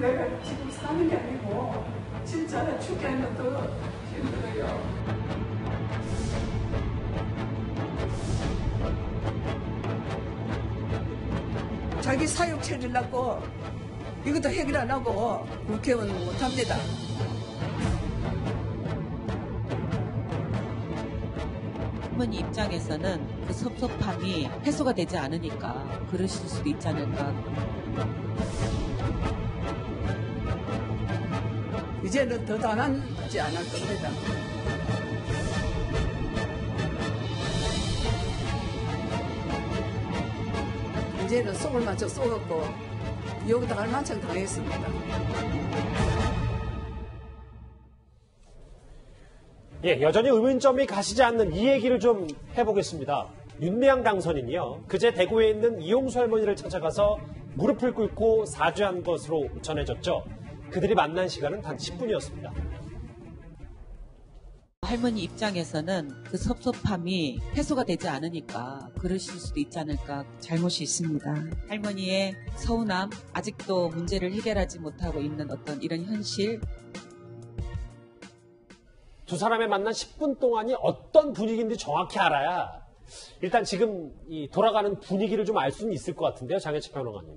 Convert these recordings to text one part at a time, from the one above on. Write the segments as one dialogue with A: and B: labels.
A: 내가 지금 사는 게 아니고 진짜 죽기에는 더 힘들어요. 자기 사육 찾으려고 이것도 해결 안 하고 국회의원 못합니다.
B: 할머니 입장에서는 그 섭섭함이 해소가 되지 않으니까 그러실 수도 있지 않을까.
A: 이제는 더 당하지 않을 겁니다. 이제는 속을 맞춰 쏘았고 여기다 할만큼 당했습니다.
C: 예, 여전히 의문점이 가시지 않는 이 얘기를 좀 해보겠습니다. 윤미향 당선인이요. 그제 대구에 있는 이용수 할머니를 찾아가서 무릎을 꿇고 사죄한 것으로 전해졌죠. 그들이 만난 시간은 단 10분이었습니다.
B: 할머니 입장에서는 그 섭섭함이 해소가 되지 않으니까 그러실 수도 있지 않을까. 잘못이 있습니다. 할머니의 서운함, 아직도 문제를 해결하지 못하고 있는 어떤 이런 현실.
C: 두 사람의 만난 10분 동안이 어떤 분위기인지 정확히 알아야 일단 지금 이 돌아가는 분위기를 좀 알 수는 있을 것 같은데요. 장혜철 평론가님.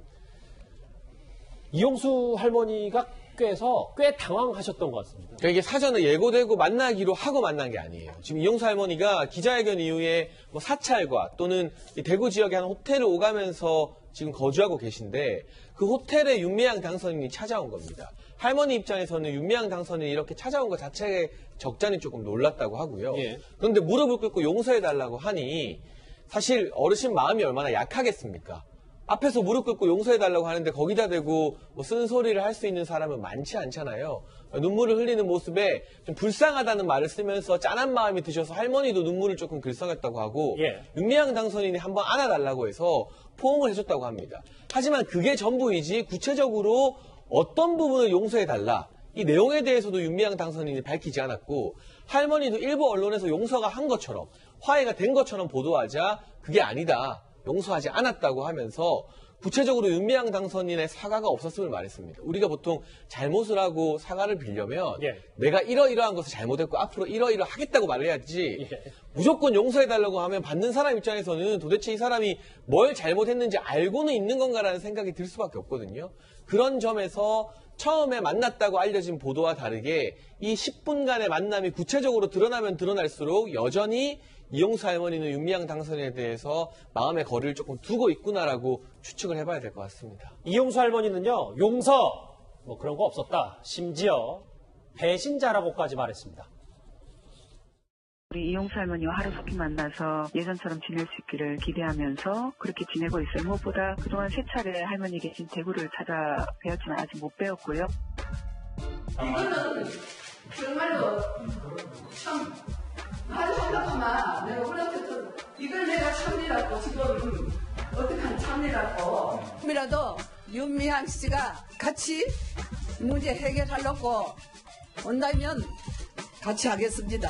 C: 이용수 할머니가 꽤 당황하셨던 것 같습니다.
D: 그러니까 이게 사전에 예고되고 만나기로 하고 만난 게 아니에요. 지금 이용수 할머니가 기자회견 이후에 뭐 사찰과 또는 대구 지역의 한 호텔을 오가면서 지금 거주하고 계신데 그 호텔에 윤미향 당선인이 찾아온 겁니다. 할머니 입장에서는 윤미향 당선인이 이렇게 찾아온 것 자체에 적잖이 조금 놀랐다고 하고요. 예. 그런데 무릎을 꿇고 용서해달라고 하니 사실 어르신 마음이 얼마나 약하겠습니까? 앞에서 무릎 꿇고 용서해달라고 하는데 거기다 대고 뭐 쓴소리를 할 수 있는 사람은 많지 않잖아요. 눈물을 흘리는 모습에 좀 불쌍하다는 말을 쓰면서 짠한 마음이 드셔서 할머니도 눈물을 조금 글썽였다고 하고 예. 윤미향 당선인이 한번 안아달라고 해서 포옹을 해줬다고 합니다. 하지만 그게 전부이지 구체적으로 어떤 부분을 용서해달라 이 내용에 대해서도 윤미향 당선인이 밝히지 않았고 할머니도 일부 언론에서 용서가 한 것처럼 화해가 된 것처럼 보도하자 그게 아니다. 용서하지 않았다고 하면서 구체적으로 윤미향 당선인의 사과가 없었음을 말했습니다. 우리가 보통 잘못을 하고 사과를 빌려면 예. 내가 이러이러한 것을 잘못했고 앞으로 이러이러하겠다고 말을 해야지 예. 무조건 용서해달라고 하면 받는 사람 입장에서는 도대체 이 사람이 뭘 잘못했는지 알고는 있는 건가라는 생각이 들 수밖에 없거든요. 그런 점에서 처음에 만났다고 알려진 보도와 다르게 이 10분간의 만남이 구체적으로 드러나면 드러날수록 여전히 이용수 할머니는 윤미향 당선인에 대해서 마음의 거리를 조금 두고 있구나라고 추측을 해봐야 될 것 같습니다.
C: 이용수 할머니는요, 용서 뭐 그런 거 없었다. 심지어 배신자라고까지 말했습니다.
E: 우리 이용수 할머니와 하루속히 만나서 예전처럼 지낼 수 있기를 기대하면서 그렇게 지내고 있어요. 무엇보다 그동안 3차례 할머니 계신 대구를 찾아뵈었지만 아직 못 뵈었고요.
A: 이거는 정말로 참 아주 생각하면 내가 올라서도 이걸 내가 참이라고 지금 어떻게 한 참이라고 이라도 윤미향 씨가 같이 문제 해결하려고 온다면 같이 하겠습니다.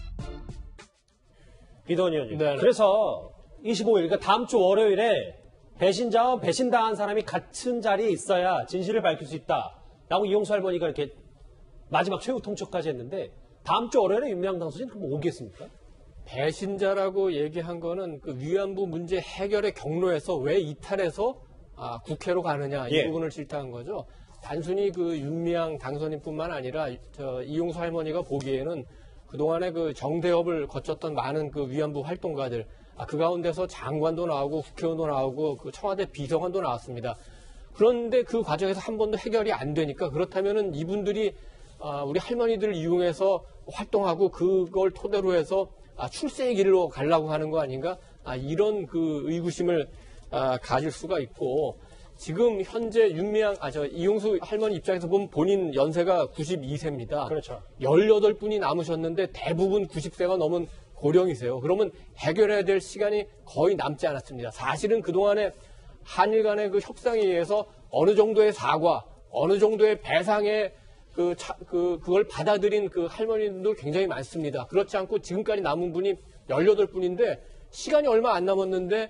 C: 이동훈 의원님. 네. 그래서 25일, 그러니까 다음 주 월요일에 배신자와 배신당한 사람이 같은 자리에 있어야 진실을 밝힐 수 있다. 라고 이용수 할머니가 이렇게 마지막 최후 통첩까지 했는데 다음 주 월요일에 윤미향 당선인 그럼 오겠습니까?
F: 배신자라고 얘기한 거는 그 위안부 문제 해결의 경로에서 왜 이탈해서 국회로 가느냐 이 부분을 질타한 거죠. 단순히 그 윤미향 당선인뿐만 아니라 이용수 할머니가 보기에는 그동안에 그 정대협을 거쳤던 많은 그 위안부 활동가들 그 가운데서 장관도 나오고 국회의원도 나오고 그 청와대 비서관도 나왔습니다. 그런데 그 과정에서 한 번도 해결이 안 되니까 그렇다면은 이분들이 우리 할머니들을 이용해서 활동하고 그걸 토대로 해서 출세의 길로 가려고 하는 거 아닌가? 이런 그 의구심을 가질 수가 있고 지금 현재 이용수 할머니 입장에서 보면 본인 연세가 92세입니다.
C: 그렇죠.
F: 18분이 남으셨는데 대부분 90세가 넘은 고령이세요. 그러면 해결해야 될 시간이 거의 남지 않았습니다. 사실은 그동안에 한일 간의 그 협상에 의해서 어느 정도의 사과, 어느 정도의 배상의 그걸 받아들인 그 할머니들도 굉장히 많습니다. 그렇지 않고 지금까지 남은 분이 18분인데 시간이 얼마 안 남았는데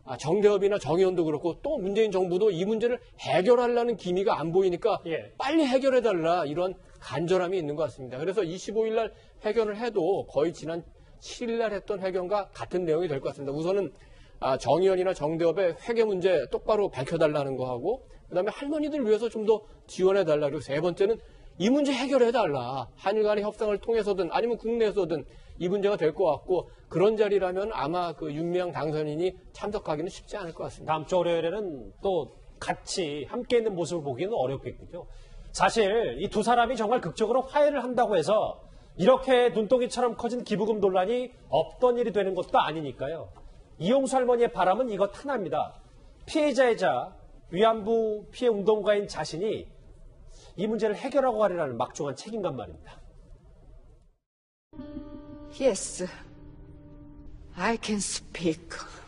F: 정대협이나 정의원도 그렇고 또 문재인 정부도 이 문제를 해결하려는 기미가 안 보이니까
C: 예.
F: 빨리 해결해달라 이런 간절함이 있는 것 같습니다. 그래서 25일 날 회견을 해도 거의 지난 7일 날 했던 회견과 같은 내용이 될 것 같습니다. 우선은 정의원이나 정대협의 회계 문제 똑바로 밝혀달라는 거 하고 그다음에 할머니들 위해서 좀 더 지원해달라. 그리고 세 번째는 이 문제 해결해달라. 한일 간의 협상을 통해서든 아니면 국내에서든 이 문제가 될 것 같고 그런 자리라면 아마 그 윤미향 당선인이 참석하기는 쉽지 않을 것 같습니다.
C: 다음 주 월요일에는 또 같이 함께 있는 모습을 보기는 어렵겠군요. 사실 이 두 사람이 정말 극적으로 화해를 한다고 해서 이렇게 눈덩이처럼 커진 기부금 논란이 없던 일이 되는 것도 아니니까요. 이용수 할머니의 바람은 이것 하나입니다. 피해자이자 위안부 피해 운동가인 자신이 이 문제를 해결하고 가리라는 막중한 책임감 말입니다.
A: Yes, I can speak.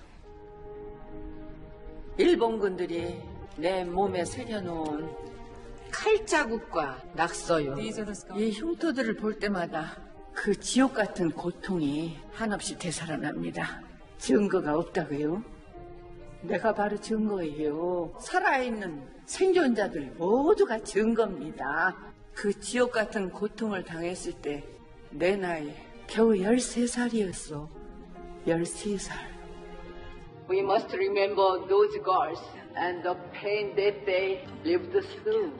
A: 일본군들이 내 몸에 새겨놓은 칼자국과 낙서요. 이 흉터들을 볼 때마다 그 지옥 같은 고통이 한없이 되살아납니다. 증거가 없다고요? 내가 바로 증거예요. 살아있는 생존자들 모두가 증거입니다. 그 지옥 같은 고통을 당했을 때 내 나이 겨우 13살이었어. 13살. We must remember those girls and the pain that they lived through.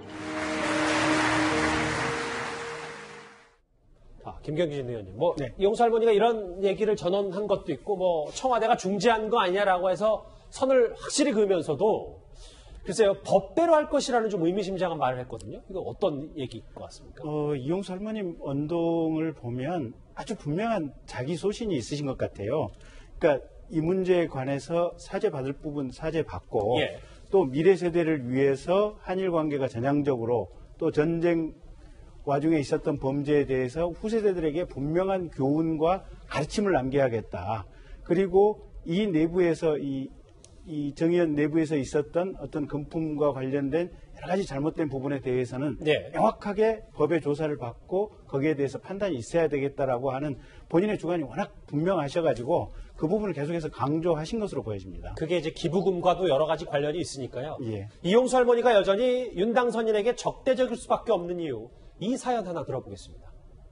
C: 김경진 의원님, 뭐
G: 네.
C: 이용수 할머니가 이런 얘기를 전언한 것도 있고, 뭐 청와대가 중재한 거 아니냐라고 해서 선을 확실히 그으면서도 글쎄요 법대로 할 것이라는 좀 의미심장한 말을 했거든요. 이거 어떤 얘기일 것 같습니까?
G: 이용수 할머님 언동을 보면 아주 분명한 자기 소신이 있으신 것 같아요. 그러니까 이 문제에 관해서 사죄받을 부분 사죄받고
C: 예.
G: 또 미래 세대를 위해서 한일 관계가 전향적으로 또 전쟁 와중에 있었던 범죄에 대해서 후세대들에게 분명한 교훈과 가르침을 남겨야겠다. 그리고 이 내부에서 이 정의원 내부에서 있었던 어떤 금품과 관련된 여러 가지 잘못된 부분에 대해서는
C: 네.
G: 명확하게 법의 조사를 받고 거기에 대해서 판단이 있어야 되겠다라고 하는 본인의 주관이 워낙 분명하셔가지고 그 부분을 계속해서 강조하신 것으로 보여집니다.
C: 그게 이제 기부금과도 여러 가지 관련이 있으니까요.
G: 예.
C: 이용수 할머니가 여전히 윤 당선인에게 적대적일 수밖에 없는 이유, 이 사연 하나 들어보겠습니다.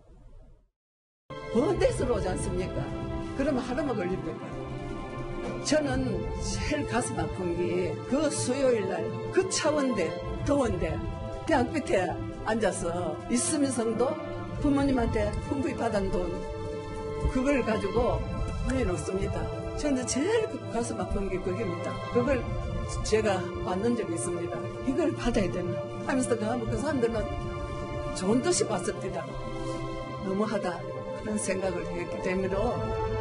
A: 번데스로 오지 않습니까? 그러면 하루만 걸립니까? 저는 제일 가슴 아픈 게 그 수요일 날 그 차원대 더운데 그냥 끝에 앉아서 있으면서도 부모님한테 훈부히 받은 돈 그걸 가지고 내놓습니다. 저는 제일 가슴 아픈 게 그겁니다. 그걸 제가 받는 적이 있습니다. 이걸 받아야 되나 하면서 그 사람들은 좋은 뜻이 봤을 때다 너무하다 그런 생각을 했기 때문에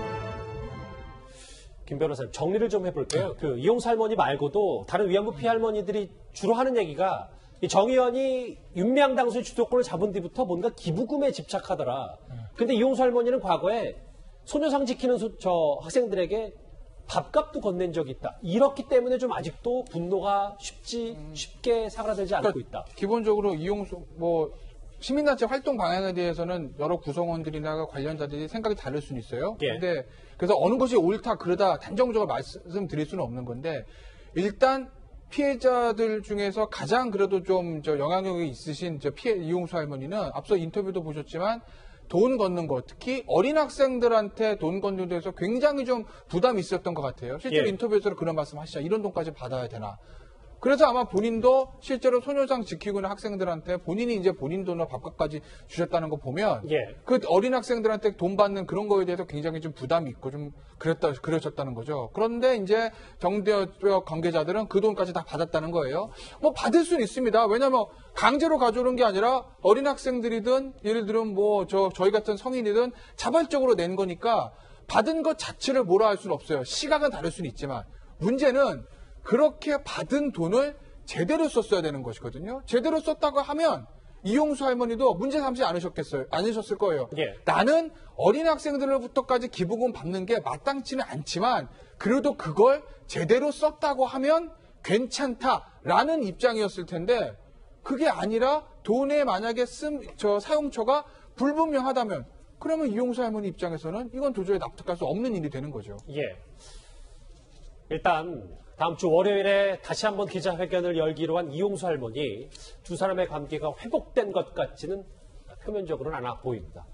C: 김 변호사님, 정리를 좀 해볼게요. 그 이용수 할머니 말고도 다른 위안부 피해 할머니들이 주로 하는 얘기가 이 정의원이 윤미향 당선의 주도권을 잡은 뒤부터 뭔가 기부금에 집착하더라. 근데 이용수 할머니는 과거에 소녀상 지키는 저 학생들에게 밥값도 건넨 적이 있다. 이렇기 때문에 좀 아직도 분노가 쉽게 사그라들지 않고 있다.
H: 기본적으로 이용수 시민단체 활동 방향에 대해서는 여러 구성원들이나 관련자들이 생각이 다를 수는 있어요.
C: 예.
H: 근데 그래서 어느 것이 옳다 그르다 단정적으로 말씀드릴 수는 없는 건데 일단 피해자들 중에서 가장 그래도 좀 영향력이 있으신 이용수 할머니는 앞서 인터뷰도 보셨지만 돈 걷는 것, 특히 어린 학생들한테 돈 걷는 데서 굉장히 좀 부담이 있었던 것 같아요. 실제로
C: 예.
H: 인터뷰에서 그런 말씀 하시죠. 이런 돈까지 받아야 되나. 그래서 아마 본인도 실제로 소녀상 지키고 있는 학생들한테 본인이 이제 본인 돈으로 밥값까지 주셨다는 거 보면
C: 예.
H: 그 어린 학생들한테 돈 받는 그런 거에 대해서 굉장히 좀 부담이 있고 좀 그러셨다는 거죠. 그런데 이제 정대협 관계자들은 그 돈까지 다 받았다는 거예요. 받을 수는 있습니다. 왜냐하면 강제로 가져오는 게 아니라 어린 학생들이든 예를 들면 저희 같은 성인이든 자발적으로 낸 거니까 받은 것 자체를 뭐라 할 수는 없어요. 시각은 다를 수는 있지만 문제는 그렇게 받은 돈을 제대로 썼어야 되는 것이거든요. 제대로 썼다고 하면 이용수 할머니도 문제 삼지 않으셨을 거예요.
C: 예.
H: 나는 어린 학생들로부터까지 기부금 받는 게 마땅치는 않지만 그래도 그걸 제대로 썼다고 하면 괜찮다라는 입장이었을 텐데 그게 아니라 돈에 만약에 사용처가 불분명하다면 그러면 이용수 할머니 입장에서는 이건 도저히 납득할 수 없는 일이 되는 거죠.
C: 예. 일단 다음 주 월요일에 다시 한번 기자회견을 열기로 한 이용수 할머니 두 사람의 관계가 회복된 것 같지는 표면적으로는 않아 보입니다.